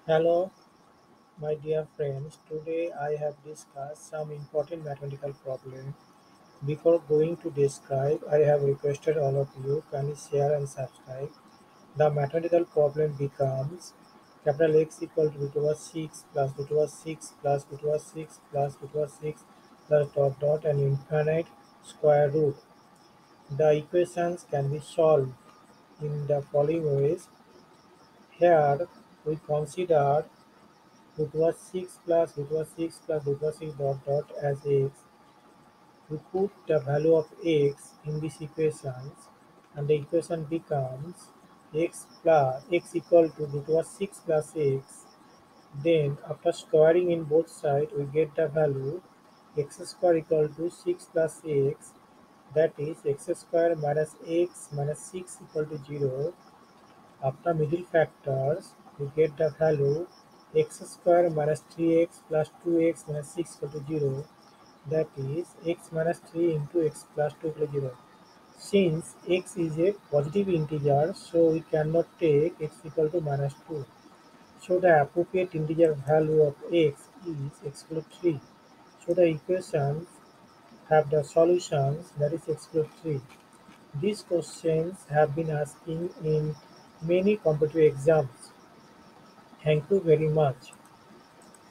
Hello, my dear friends. Today I have discussed some important mathematical problem. Before going to describe, I have requested all of you kindly share and subscribe. The mathematical problem becomes capital X equal to root over 6 plus root over 6 plus root over 6 plus root over 6 plus dot dot and infinite square root. The equations can be solved in the following ways. Here we consider root over 6 plus root over 6 plus root over 6 dot dot as x. We put the value of x in these equations and the equation becomes x equal to root over 6 plus x. Then after squaring in both sides we get the value x square equal to 6 plus x, that is x square minus x minus 6 equal to 0. After middle factors, we get the value x square minus 3x plus 2x minus 6 equal to 0, that is x minus 3 into x plus 2 equal to 0. Since x is a positive integer, so we cannot take x equal to minus 2. So the appropriate integer value of x is x equal to 3. So the equations have the solutions, that is x equal to 3. These questions have been asking in many competitive exams. Thank you very much.